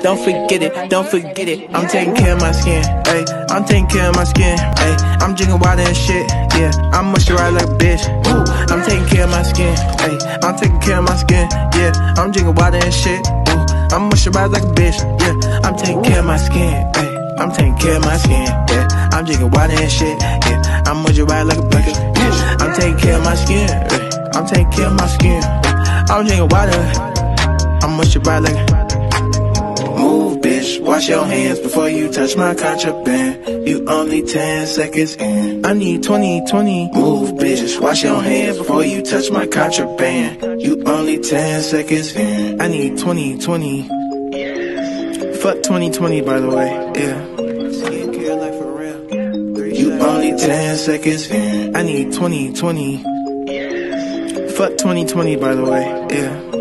don't forget it, don't forget it. I'm taking care of my skin, ayy. I'm taking care of my skin, ayy. I'm drinking water and shit, yeah. I'm moisturized like a bitch, ooh. I'm taking care of my skin, ayy. I'm taking care of my skin, yeah. I'm drinking water and shit, ooh. I'm moisturized like a bitch, yeah. I'm taking care of my skin, ayy. I'm taking care of my skin, yeah. I'm drinking water and shit, yeah. I'm moisturized like a bitch, yeah. I'm taking care of my skin, yeah. I'm taking care of my skin, yeah. I'm drinking water, I'm moisturized like a Move, bitch, wash your hands before you touch my contraband. You only 10 seconds in. I need 20. Move, bitch, wash your hands before you touch my contraband. You only 10 seconds in. I need 20. Fuck 2020, by the way, yeah. Skincare like for real. You only 10 seconds in. I need 20. Fuck 2020, by the way, yeah.